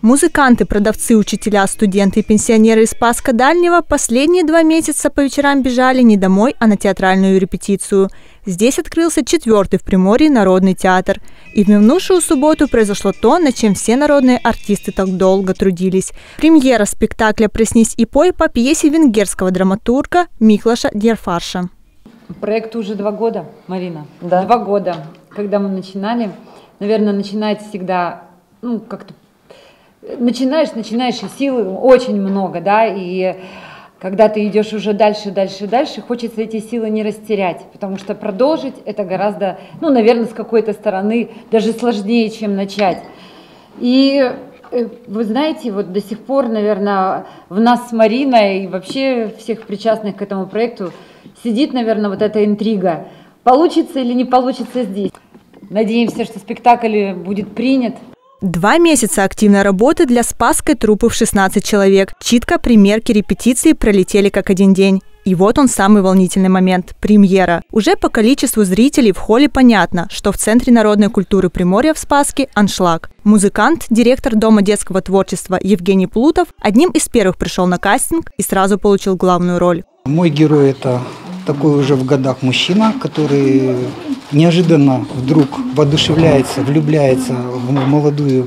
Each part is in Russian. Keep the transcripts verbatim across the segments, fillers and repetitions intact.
Музыканты, продавцы, учителя, студенты и пенсионеры из Спасска Дальнего последние два месяца по вечерам бежали не домой, а на театральную репетицию. Здесь открылся четвертый в Приморье народный театр. И в минувшую субботу произошло то, над чем все народные артисты так долго трудились. Премьера спектакля «Проснись и пой» по пьесе венгерского драматурга Миклоша Дьярфарша. Проекту уже два года, Марина. Да. Два года. Когда мы начинали, наверное, начинается всегда, ну, как-то начинаешь, начинаешь, и силы очень много, да, и когда ты идешь уже дальше, дальше, дальше, хочется эти силы не растерять, потому что продолжить это гораздо, ну, наверное, с какой-то стороны даже сложнее, чем начать. И вы знаете, вот до сих пор, наверное, в нас с Мариной и вообще всех причастных к этому проекту сидит, наверное, вот эта интрига, получится или не получится здесь. Надеемся, что спектакль будет принят. Два месяца активной работы для Спасской труппы в шестнадцать человек. Читка, примерки, репетиции пролетели как один день. И вот он самый волнительный момент – премьера. Уже по количеству зрителей в холле понятно, что в Центре народной культуры Приморья в Спасске аншлаг. Музыкант, директор Дома детского творчества Евгений Плутов одним из первых пришел на кастинг и сразу получил главную роль. Мой герой – это такой уже в годах мужчина, который неожиданно вдруг воодушевляется, влюбляется в молодую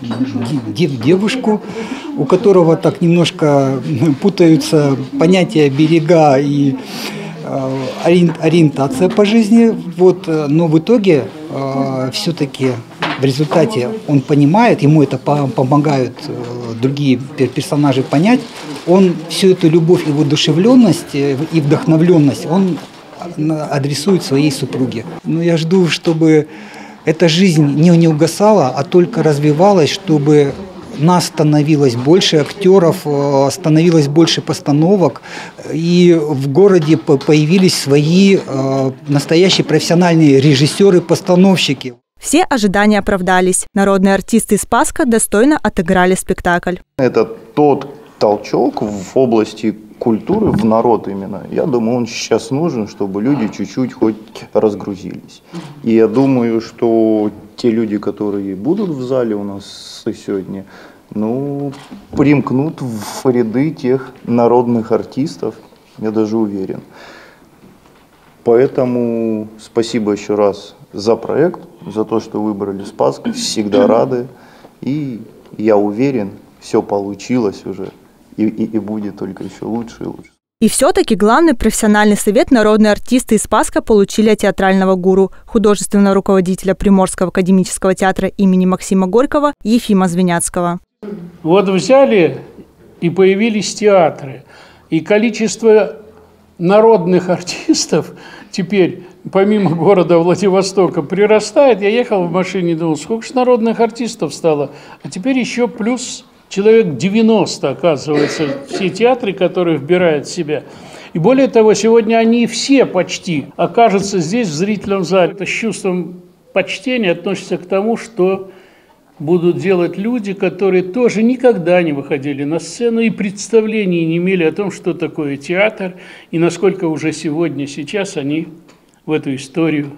девушку, у которого так немножко путаются понятия берега и ориентация по жизни. Вот, но в итоге все-таки в результате он понимает, ему это помогают другие персонажи понять, он всю эту любовь и воодушевленность, и вдохновленность, он адресует своей супруге. Но я жду, чтобы эта жизнь не, не угасала, а только развивалась, чтобы нас становилось больше актеров, становилось больше постановок, и в городе появились свои настоящие профессиональные режиссеры-постановщики. Все ожидания оправдались. Народные артисты из Спасска достойно отыграли спектакль. Это тот толчок в области культуры, в народ именно. Я думаю, он сейчас нужен, чтобы люди чуть-чуть хоть разгрузились. И я думаю, что те люди, которые будут в зале у нас сегодня, ну, примкнут в ряды тех народных артистов, я даже уверен. Поэтому спасибо еще раз за проект, за то, что выбрали Спасск, всегда рады. И я уверен, все получилось уже. И, и, и будет только еще лучше и лучше. И все-таки главный профессиональный совет народные артисты из Спасска получили от театрального гуру, художественного руководителя Приморского академического театра имени Максима Горького Ефима Звеняцкого. Вот взяли и появились театры. И количество народных артистов теперь, помимо города Владивостока, прирастает. Я ехал в машине и думал, сколько же народных артистов стало. А теперь еще плюс человек девяносто, оказывается, все театры, которые вбирают в себя. И более того, сегодня они все почти окажутся здесь, в зрительном зале. Это с чувством почтения относится к тому, что будут делать люди, которые тоже никогда не выходили на сцену и представления не имели о том, что такое театр, и насколько уже сегодня, сейчас они в эту историю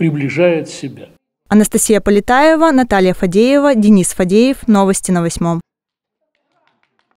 приближают себя. Анастасия Полетаева, Наталья Фадеева, Денис Фадеев. Новости на восьмом.